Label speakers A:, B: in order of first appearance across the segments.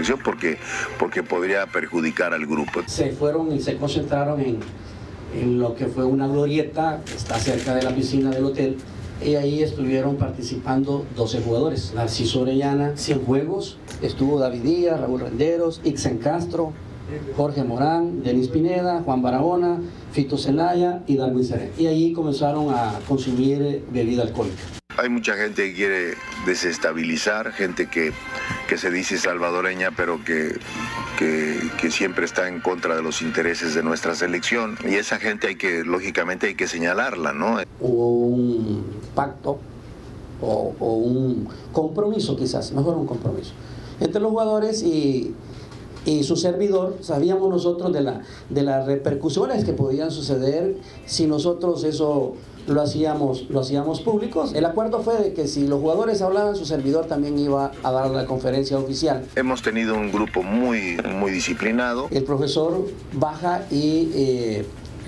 A: selección porque podría perjudicar al grupo.
B: Se fueron y se concentraron en lo que fue una glorieta que está cerca de la piscina del hotel, y ahí estuvieron participando 12 jugadores. Narciso Orellana, 100 juegos, estuvo David Díaz, Raúl Renderos, Ixen Castro, Jorge Morán, Denis Pineda, Juan Barahona, Fito Zelaya y Darwin Serén. Y ahí comenzaron a consumir bebida alcohólica.
A: Hay mucha gente que quiere desestabilizar, gente que se dice salvadoreña, pero que siempre está en contra de los intereses de nuestra selección. Y esa gente lógicamente hay que señalarla, ¿no?
B: Hubo un pacto o un compromiso, quizás, mejor un compromiso, entre los jugadores y su servidor. Sabíamos nosotros de las repercusiones que podían suceder si nosotros eso lo hacíamos públicos. El acuerdo fue de que si los jugadores hablaban, su servidor también iba a dar la conferencia oficial.
A: Hemos tenido un grupo muy disciplinado.
B: El profesor baja y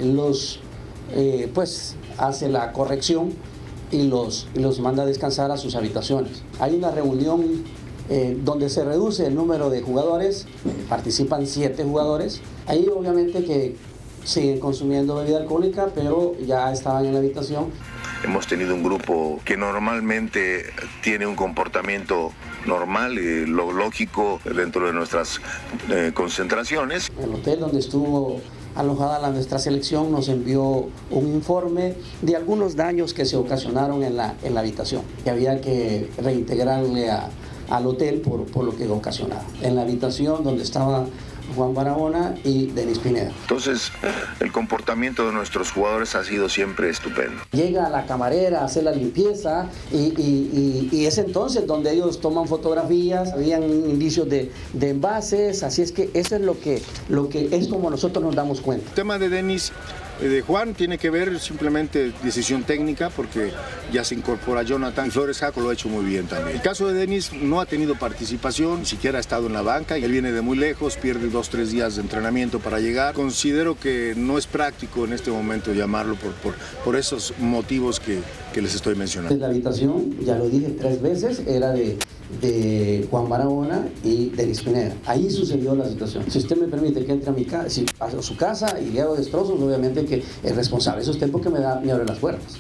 B: pues hace la corrección y los manda a descansar a sus habitaciones. Hay una reunión donde se reduce el número de jugadores, participan 7 jugadores. Ahí obviamente que siguen consumiendo bebida alcohólica, pero ya estaban en la habitación.
A: Hemos tenido un grupo que normalmente tiene un comportamiento normal y lo lógico dentro de nuestras concentraciones.
B: El hotel donde estuvo alojada nuestra selección nos envió un informe de algunos daños que se ocasionaron en la habitación, que había que reintegrarle al hotel por lo que ocasionaba. En la habitación donde estaba Juan Barahona y Denis Pineda.
A: Entonces, el comportamiento de nuestros jugadores ha sido siempre estupendo.
B: Llega la camarera a hacer la limpieza y es entonces donde ellos toman fotografías, habían indicios de envases, así es que eso es lo que es como nosotros nos damos cuenta.
C: El tema de Denis, de Juan, tiene que ver simplemente decisión técnica, porque ya se incorpora Jonathan y Flores Jaco lo ha hecho muy bien también. El caso de Denis no ha tenido participación, ni siquiera ha estado en la banca, y él viene de muy lejos, pierde 2-3 días de entrenamiento para llegar. Considero que no es práctico en este momento llamarlo por esos motivos que les estoy mencionando.
B: La habitación, ya lo dije 3 veces, era de Juan Barahona y Denis Pineda. Ahí sucedió la situación. Si usted me permite que entre a su casa y le hago destrozos, obviamente que es responsable. Eso es tiempo que me abre las puertas.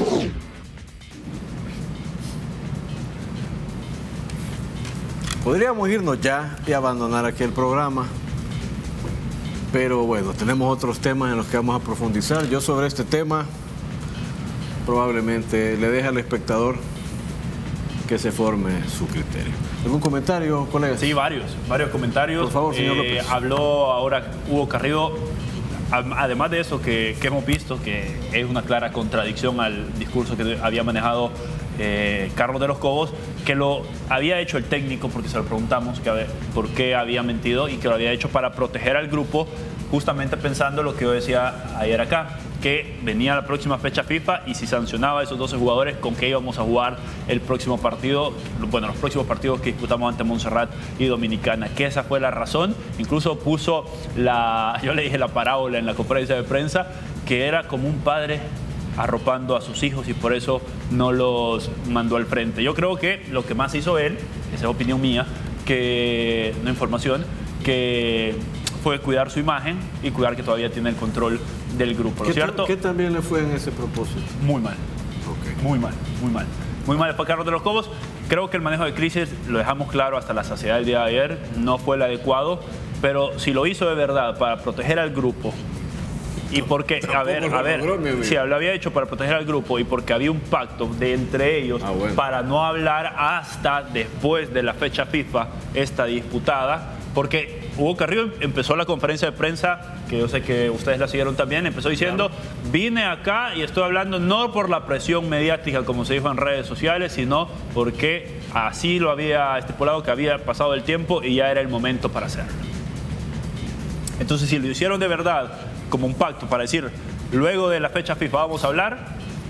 D: Podríamos irnos ya y abandonar aquí el programa, pero bueno, tenemos otros temas en los que vamos a profundizar. Yo sobre este tema probablemente le deje al espectador que se forme su criterio. ¿Algún comentario, colegas?
E: Sí, varios comentarios.
D: Por favor, señor López.
E: Habló ahora Hugo Carrillo, además de eso que hemos visto, que es una clara contradicción al discurso que había manejado Carlos de los Cobos, que lo había hecho el técnico, porque se lo preguntamos por qué había mentido, y que lo había hecho para proteger al grupo, justamente pensando lo que yo decía ayer acá, que venía la próxima fecha FIFA y si sancionaba a esos 12 jugadores, ¿con qué íbamos a jugar el próximo partido? Bueno, los próximos partidos que disputamos ante Montserrat y Dominicana, que esa fue la razón. Incluso puso yo le dije la parábola en la conferencia de prensa, que era como un padre arropando a sus hijos y por eso no los mandó al frente. Yo creo que lo que más hizo él, esa es opinión mía, que no información, que fue cuidar su imagen y cuidar que todavía tiene el control del grupo, ¿no es cierto?
D: ¿Qué también le fue en ese propósito?
E: Muy mal.
D: Okay.
E: Muy mal, muy mal. Muy mal para Carlos de los Cobos. Creo que el manejo de crisis, lo dejamos claro hasta la saciedad del día de ayer, no fue el adecuado, pero si lo hizo de verdad para proteger al grupo, y porque, a ver, si lo había hecho para proteger al grupo y porque había un pacto entre ellos para no hablar hasta después de la fecha FIFA esta disputada, porque Hugo Carrillo empezó la conferencia de prensa, que yo sé que ustedes la siguieron también, empezó diciendo, vine acá y estoy hablando no por la presión mediática como se dijo en redes sociales, sino porque así lo había estipulado, que había pasado el tiempo y ya era el momento para hacerlo. Entonces, si lo hicieron de verdad como un pacto para decir, luego de la fecha FIFA vamos a hablar.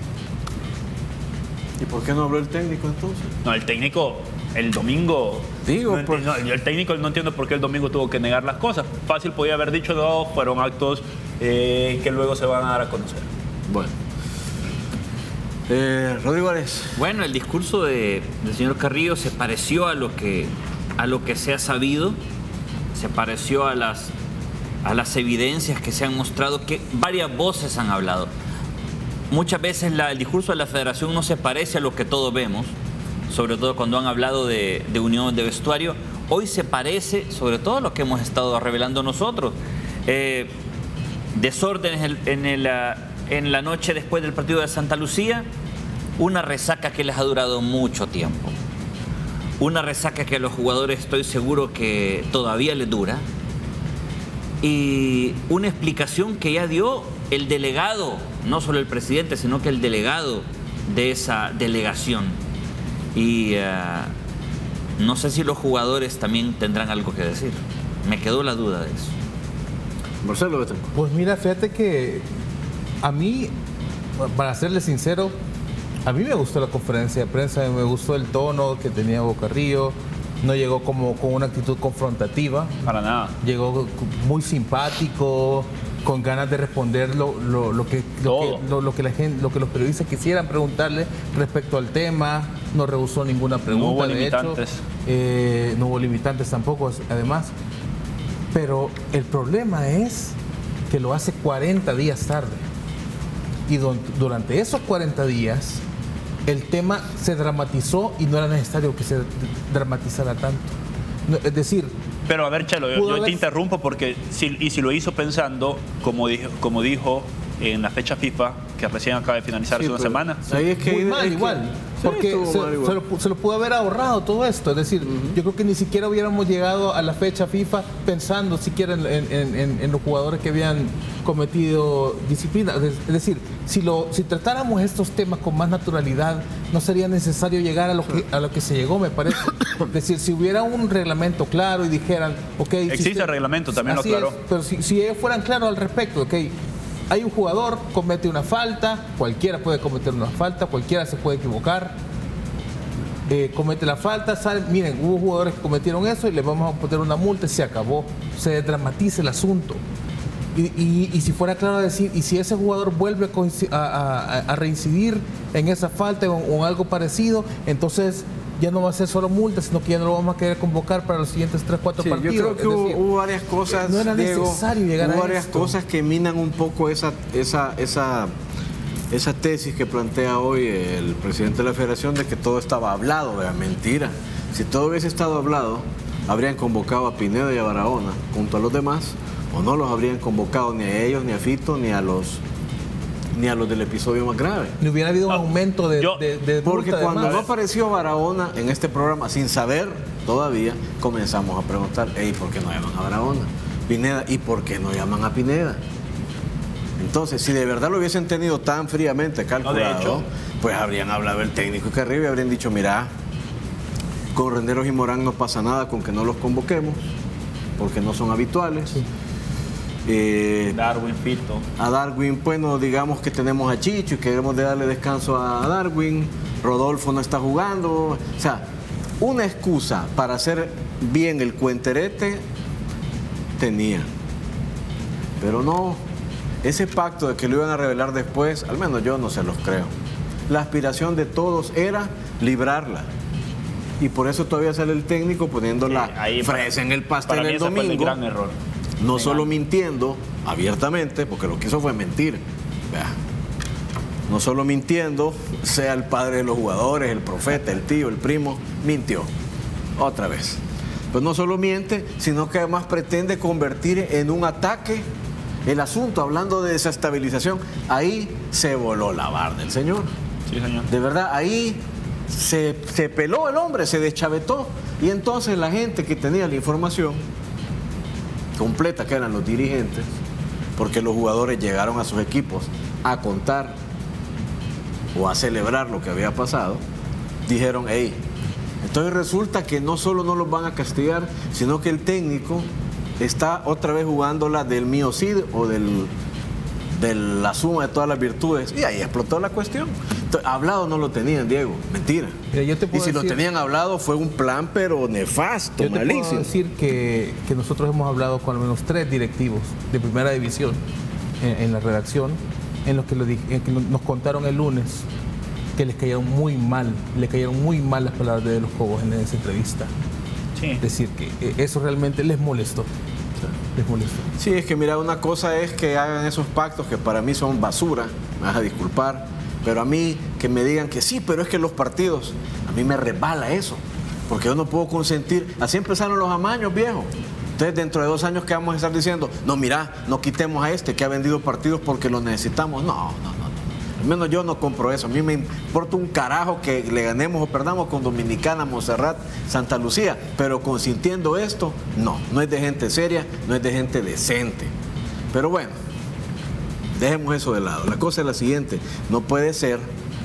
D: ¿Y por qué no habló el técnico entonces?
E: No, el técnico el domingo...
D: Digo,
E: el técnico no entiendo por qué el domingo tuvo que negar las cosas. Fácil podía haber dicho, no, fueron actos que luego se van a dar a conocer.
D: Bueno. Rodrigo Árez.
F: Bueno, el discurso del señor Carrillo se pareció a lo que se ha sabido se pareció a las evidencias que se han mostrado, que varias voces han hablado. Muchas veces el discurso de la federación no se parece a lo que todos vemos, sobre todo cuando han hablado de unión de vestuario. Hoy se parece, sobre todo a lo que hemos estado revelando nosotros. Desórdenes en la noche después del partido de Santa Lucía, una resaca que les ha durado mucho tiempo. Una resaca que a los jugadores estoy seguro que todavía les dura. Y una explicación que ya dio el delegado, no solo el presidente, sino que el delegado de esa delegación. Y no sé si los jugadores también tendrán algo que decir. Me quedó la duda de eso.
D: Marcelo Betancourt.
G: Pues mira, fíjate que a mí, para serle sincero, a mí me gustó la conferencia de prensa, me gustó el tono que tenía Bocarrillo, no llegó como con una actitud confrontativa.
E: Para nada.
G: Llegó muy simpático, con ganas de responder lo que los periodistas quisieran preguntarle respecto al tema. No rehusó ninguna pregunta.
E: No hubo
G: de
E: limitantes.
G: Hecho, no hubo limitantes tampoco, además. Pero el problema es que lo hace 40 días tarde. Y durante esos 40 días, el tema se dramatizó y no era necesario que se dramatizara tanto. No, es decir...
E: Pero a ver, Chelo, yo te interrumpo porque si lo hizo pensando, como dijo en la fecha FIFA, que recién acaba de finalizar hace una semana.
G: Ahí es que muy mal igual, porque se lo pudo haber ahorrado todo esto. Es decir, yo creo que ni siquiera hubiéramos llegado a la fecha FIFA pensando siquiera en los jugadores que habían cometido disciplina. Es decir, si tratáramos estos temas con más naturalidad, no sería necesario llegar a lo que se llegó, me parece. Es decir, si hubiera un reglamento claro y dijeran, ok...
E: Existe el reglamento, también lo aclaró.
G: Pero si ellos fueran claros al respecto, ok, hay un jugador, comete una falta, cualquiera puede cometer una falta, cualquiera se puede equivocar, comete la falta, miren, hubo jugadores que cometieron eso y les vamos a poner una multa y se acabó, se desdramatiza el asunto. Y si fuera claro decir, y si ese jugador vuelve a reincidir en esa falta o algo parecido, entonces ya no va a ser solo multa, sino que ya no lo vamos a querer convocar para los siguientes 3, 4 partidos.
D: Yo creo que hubo varias cosas,
G: no era necesario llegar a
D: hubo varias
G: esto.
D: cosas que minan un poco esa tesis que plantea hoy el presidente de la Federación de que todo estaba hablado. Mentira. Si todo hubiese estado hablado, habrían convocado a Pineda y a Barahona junto a los demás, o no los habrían convocado ni a ellos, ni a Fito, ni a los del episodio más grave.
G: Ni hubiera habido un aumento de
D: porque
G: multa,
D: cuando
G: además.
D: no apareció Barahona en este programa, sin saber todavía, comenzamos a preguntar, ¿por qué no llaman a Barahona? Pineda, ¿y por qué no llaman a Pineda? Entonces, si de verdad lo hubiesen tenido tan fríamente calculado, pues habrían hablado el técnico que arriba y habrían dicho, mira, con Renderos y Morán no pasa nada con que no los convoquemos, porque no son habituales.
G: Sí.
E: Darwin, Fito.
D: A Darwin, bueno, digamos que tenemos a Chicho y queremos darle descanso a Darwin. Rodolfo no está jugando. O sea, una excusa para hacer bien el cuenterete tenía. Pero no, ese pacto de que lo iban a revelar después, al menos yo no se los creo. La aspiración de todos era librarla. Y por eso todavía sale el técnico poniendo la fresa en el pastel el domingo.
E: Fue el gran error.
D: No solo mintiendo abiertamente, porque lo que hizo fue mentir. No solo mintiendo, sea el padre de los jugadores, el profeta, el tío, el primo, mintió. Otra vez. Pues no solo miente, sino que además pretende convertir en un ataque el asunto, hablando de desestabilización. Ahí se voló la barda el señor.
E: Sí, señor.
D: De verdad, ahí se peló el hombre, se deschavetó. Y entonces la gente que tenía la información completa, que eran los dirigentes, porque los jugadores llegaron a sus equipos a contar o a celebrar lo que había pasado, dijeron, entonces resulta que no solo no los van a castigar, sino que el técnico está otra vez jugando la del miocid o de la suma de todas las virtudes, y ahí explotó la cuestión. Entonces, hablado no lo tenían, Diego, mentira.
G: Mira, yo te puedo
D: lo tenían hablado fue un plan pero nefasto,
G: yo te
D: malísimo.
G: puedo decir que nosotros hemos hablado con al menos 3 directivos de primera división en la redacción, en los que nos contaron el lunes que les cayeron muy mal las palabras de los Cobos en esa entrevista.
E: Sí.
G: decir que eso realmente les molestó. Les molestó.
D: Sí, es que mira, una cosa es que hagan esos pactos que para mí son basura, me vas a disculpar, pero a mí que me digan que sí, pero es que los partidos, a mí me resbala eso, porque yo no puedo consentir, así empezaron los amaños, viejo. Entonces, dentro de 2 años, ¿qué vamos a estar diciendo? No, mira, no quitemos a este que ha vendido partidos porque los necesitamos. No. Al menos yo no compro eso. A mí me importa un carajo que le ganemos o perdamos con Dominicana, Montserrat, Santa Lucía, pero consintiendo esto, no es de gente seria, no es de gente decente. Pero bueno, dejemos eso de lado. La cosa es la siguiente, no puede ser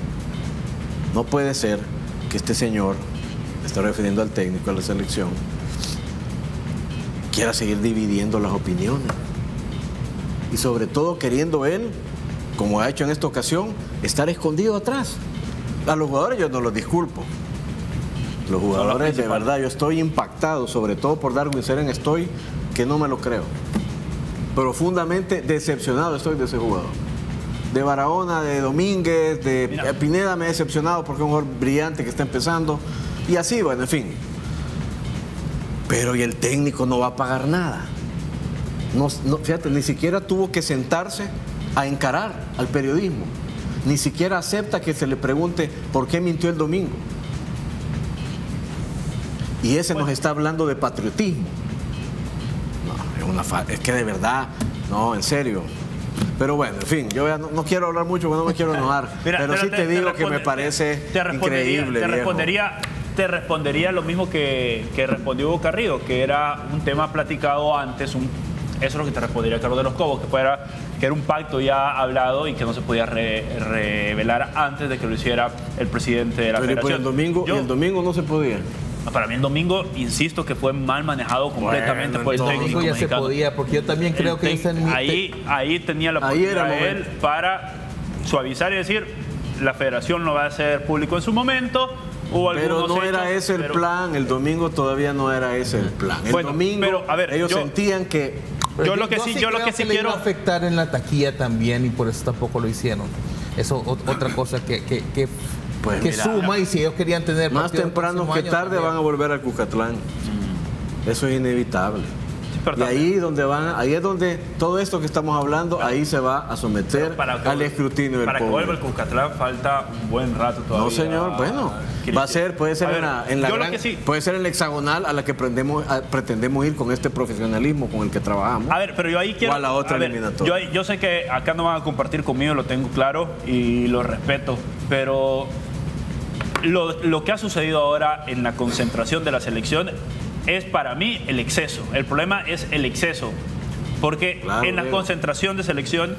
D: que este señor, me estoy refiriendo al técnico de la selección, quiera seguir dividiendo las opiniones. Y sobre todo queriendo él, como ha hecho en esta ocasión, estar escondido atrás. A los jugadores yo no los disculpo. Los jugadores, de verdad, yo estoy impactado, sobre todo por Darwin Cerén, estoy que no me lo creo. Profundamente decepcionado estoy de ese jugador. De Barahona, de Domínguez, de Pineda me he decepcionado porque es un jugador brillante que está empezando. Y así, bueno, en fin. Pero y el técnico no va a pagar nada. Fíjate, ni siquiera tuvo que sentarse a encarar al periodismo. Ni siquiera acepta que se le pregunte por qué mintió el domingo. Y ese nos está hablando de patriotismo. No, es que de verdad, no, en serio. Pero bueno, en fin, yo ya no quiero hablar mucho porque no me quiero enojar. Pero sí te digo que me parece increíble.
E: Te respondería lo mismo que respondió Hugo Carrillo, que era un tema platicado antes, eso es lo que te respondería Carlos de los Cobos, que era un pacto ya hablado y que no se podía revelar antes de que lo hiciera el presidente de la federación.
D: El domingo no se podía.
E: Para mí el domingo, insisto, que fue mal manejado completamente por el técnico
G: ya
E: mexicano.
G: Se podía, porque yo también creo que
E: ahí tenía la oportunidad él para suavizar y decir, la federación lo va a hacer público en su momento.
D: Pero no era ese el plan, el domingo todavía no era ese el plan. El domingo ellos sentían que...
E: Yo lo que sí quiero
G: iba a afectar en la taquilla también y por eso tampoco lo hicieron. Eso otra cosa que suma, y si ellos querían tener
D: más temprano que tarde van a volver al Cucatlán. Eso es inevitable. Y ahí es donde todo esto que estamos hablando, ahí se va a someter al escrutinio del pueblo.
E: Para que vuelva el Cucatlán falta un buen rato todavía.
D: No, señor, bueno, puede ser en la hexagonal a la que pretendemos ir con este profesionalismo con el que trabajamos.
E: A ver, pero yo ahí quiero...
D: O a la otra eliminatoria.
E: Yo sé que acá no van a compartir conmigo, lo tengo claro y lo respeto, pero lo que ha sucedido ahora en la concentración de la selección es para mí el exceso. El problema es el exceso. Porque en la concentración de selección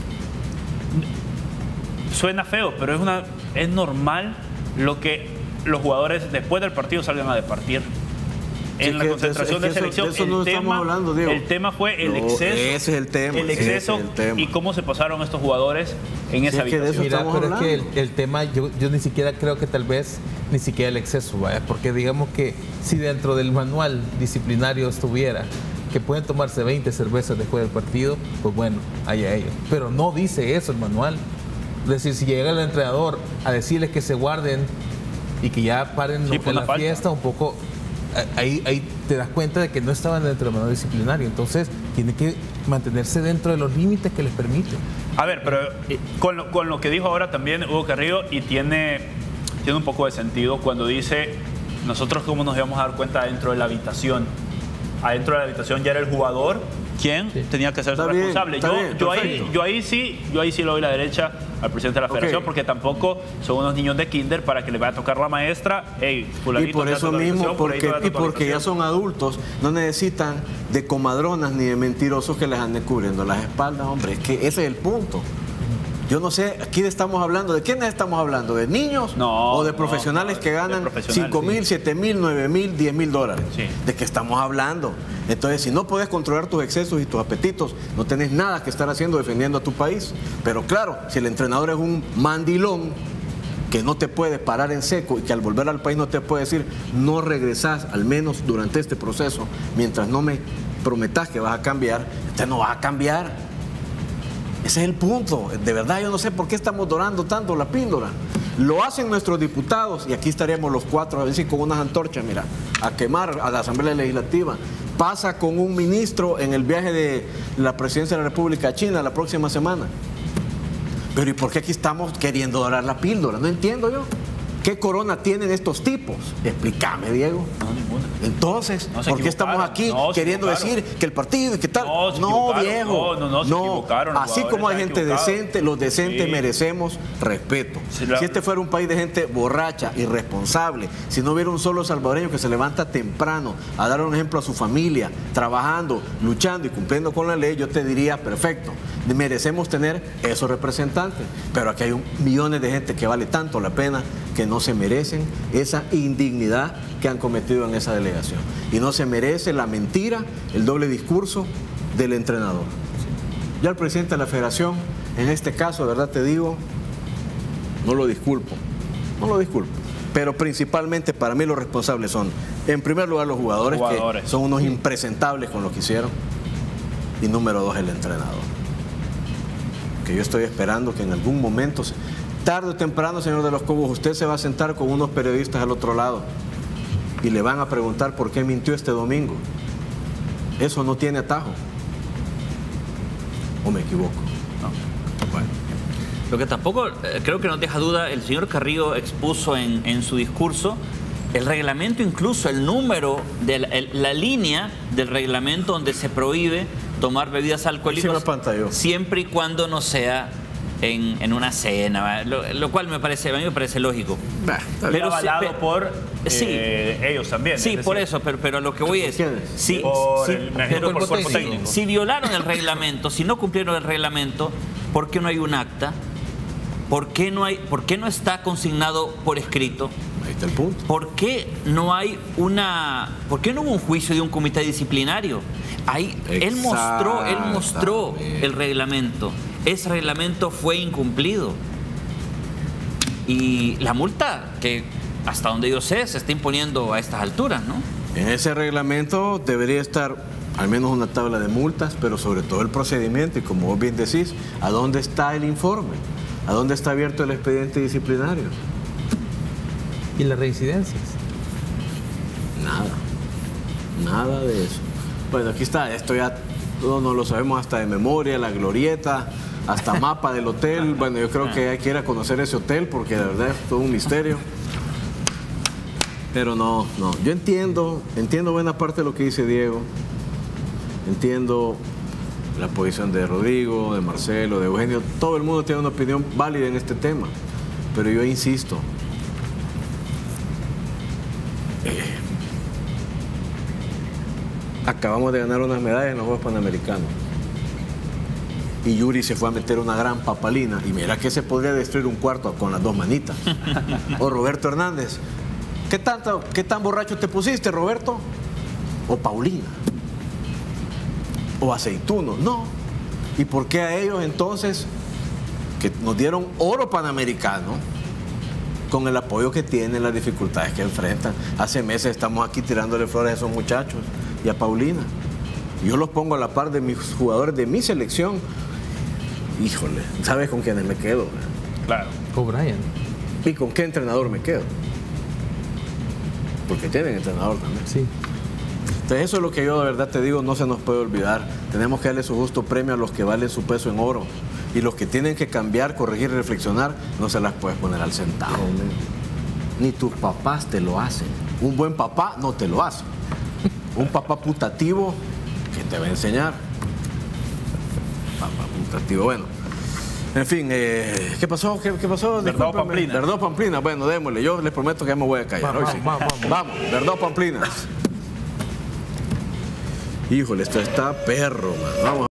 E: suena feo, pero es normal lo que los jugadores después del partido salgan a departir. En la concentración de selección, el tema fue el exceso.
D: Ese es el tema.
E: El exceso y cómo se pasaron estos jugadores en esa habitación.
G: Pero es que el tema, yo ni siquiera creo que tal vez ni siquiera el exceso, vaya, porque digamos que si dentro del manual disciplinario estuviera que pueden tomarse 20 cervezas después del partido, pues bueno, allá ellos. Pero no dice eso el manual. Es decir, si llega el entrenador a decirles que se guarden y que ya paren la fiesta un poco, ahí te das cuenta de que no estaban dentro del manual disciplinario. Entonces, tiene que mantenerse dentro de los límites que les permiten.
E: A ver, pero con lo que dijo ahora también Hugo Carrillo, y tiene un poco de sentido cuando dice, nosotros cómo nos íbamos a dar cuenta adentro de la habitación. Adentro de la habitación ya era el jugador quien tenía que ser responsable. Yo ahí sí le doy la derecha al presidente de la federación, porque tampoco son unos niños de kinder para que le vaya a tocar la maestra. Hey,
D: y por eso mismo, porque ya son adultos, no necesitan de comadronas ni de mentirosos que les anden cubriendo las espaldas, hombre. Es que ese es el punto. Yo no sé, aquí estamos hablando, ¿de quiénes estamos hablando? ¿De niños o de profesionales que ganan 5,000, 7,000, 9,000, 10,000 dólares? Sí. ¿De qué estamos hablando? Entonces, si no puedes controlar tus excesos y tus apetitos, no tenés nada que estar haciendo defendiendo a tu país. Pero claro, si el entrenador es un mandilón que no te puede parar en seco y que al volver al país no te puede decir, no regresás, al menos durante este proceso, mientras no me prometas que vas a cambiar, usted no va a cambiar. Ese es el punto. De verdad, yo no sé por qué estamos dorando tanto la píldora. Lo hacen nuestros diputados y aquí estaríamos los 4 a veces con unas antorchas, mira, a quemar a la Asamblea Legislativa. Pasa con un ministro en el viaje de la presidencia de la República China la próxima semana. Pero ¿y por qué aquí estamos queriendo dorar la píldora? No entiendo yo. ¿Qué corona tienen estos tipos? Explícame, Diego.
E: No, ninguna.
D: Entonces,
E: No se
D: ¿por qué estamos aquí queriendo decir que el partido y que tal? No, viejo.
E: No, se equivocaron.
D: Así como hay gente decente, los decentes merecemos respeto.
E: Si
D: este fuera un país de gente borracha, irresponsable, si no hubiera un solo salvadoreño que se levanta temprano a dar un ejemplo a su familia, trabajando, luchando y cumpliendo con la ley, yo te diría, perfecto, merecemos tener esos representantes. Pero aquí hay millones de gente que vale tanto la pena que no se merecen esa indignidad que han cometido en esa delegación. Y no se merece la mentira, el doble discurso del entrenador. Ya el presidente de la federación, en este caso, de verdad te digo, no lo disculpo. Pero principalmente para mí los responsables son, en primer lugar, los jugadores. Que son unos impresentables con lo que hicieron. Y número 2, el entrenador. Que yo estoy esperando que en algún momento... Tarde o temprano, señor de los Cobos, usted se va a sentar con unos periodistas al otro lado y le van a preguntar por qué mintió este domingo. Eso no tiene atajo. ¿O me equivoco?
F: No. Bueno. Lo que tampoco creo que nos deja duda, el señor Carrillo expuso en su discurso el reglamento, incluso el número, de la línea del reglamento donde se prohíbe tomar bebidas alcohólicas, siempre y cuando no sea en una cena, lo cual a mí me parece lógico.
E: Pero avalado por ellos también.
F: Sí, por eso, pero a lo que voy es...
E: por el cuerpo técnico.
F: Si violaron el reglamento, si no cumplieron el reglamento, ¿por qué no hay un acta? ¿Por qué no está consignado por escrito?
D: Ahí está el punto.
F: ¿Por qué no hubo un juicio de un comité disciplinario? Ahí él mostró el reglamento. Ese reglamento fue incumplido. Y la multa, que hasta donde yo sé, se está imponiendo a estas alturas, ¿no?
D: En ese reglamento debería estar al menos una tabla de multas, pero sobre todo el procedimiento. Y como vos bien decís, ¿a dónde está el informe? ¿A dónde está abierto el expediente disciplinario?
G: ¿Y las reincidencias?
D: Nada de eso. Bueno, aquí está, esto ya todos nos lo sabemos hasta de memoria, la glorieta, hasta mapa del hotel. Bueno, yo creo que hay que ir a conocer ese hotel porque la verdad es todo un misterio. Pero no. Yo entiendo buena parte de lo que dice Diego. Entiendo la posición de Rodrigo, de Marcelo, de Eugenio. Todo el mundo tiene una opinión válida en este tema. Pero yo insisto. Acabamos de ganar unas medallas en los Juegos Panamericanos. Y Yuri se fue a meter una gran papalina. Y mira que se podría destruir un cuarto con las dos manitas. O Roberto Hernández. ¿Qué tan borracho te pusiste, Roberto? O Paulina. O Aceituno. No. ¿Y por qué a ellos entonces, que nos dieron oro panamericano, con el apoyo que tienen, las dificultades que enfrentan? Hace meses estamos aquí tirándole flores a esos muchachos y a Paulina. Yo los pongo a la par de mis jugadores de mi selección. Híjole, ¿sabes con quiénes me quedo?
E: Claro.
G: Con Brian.
D: ¿Y con qué entrenador me quedo? Porque tienen entrenador también.
G: Sí.
D: Entonces eso es lo que yo de verdad te digo, no se nos puede olvidar. Tenemos que darle su justo premio a los que valen su peso en oro. Y los que tienen que cambiar, corregir y reflexionar, no se las puedes poner al centavo. Ni tus papás te lo hacen. Un buen papá no te lo hace. Un papá putativo que te va a enseñar. Papá putativo, bueno. En fin, ¿qué pasó? ¿Qué pasó?
E: Verdad o Pamplina.
D: Verdad o Pamplina, bueno, démosle. Yo les prometo que ya me voy a callar. Vamos, verdad o Pamplina. Híjole, esto está perro, man. Vamos.